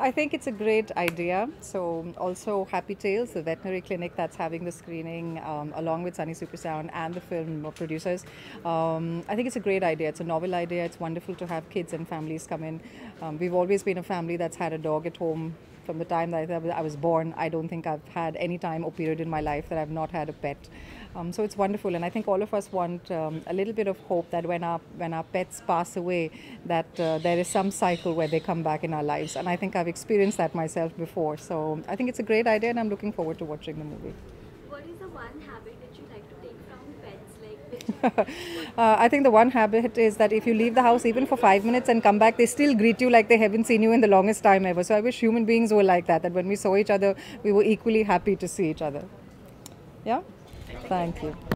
I think it's a great idea. So also Happy Tales, the veterinary clinic that's having the screening along with Sunny Supersound and the film producers. I think it's a great idea. It's a novel idea. It's wonderful to have kids and families come in. We've always been a family that's had a dog at home from the time that I was born. I don't think I've had any time or period in my life that I've not had a pet. So it's wonderful, and I think all of us want a little bit of hope that when our pets pass away, that there is some cycle where they come back in our lives. And I think I've experienced that myself before. So I think it's a great idea, and I'm looking forward to watching the movie. What is the one habit that you like to take from pets? Like which? I think the one habit is that if you leave the house even for 5 minutes and come back, they still greet you like they haven't seen you in the longest time ever. So I wish human beings were like that when we saw each other, we were equally happy to see each other. Yeah? Thank you.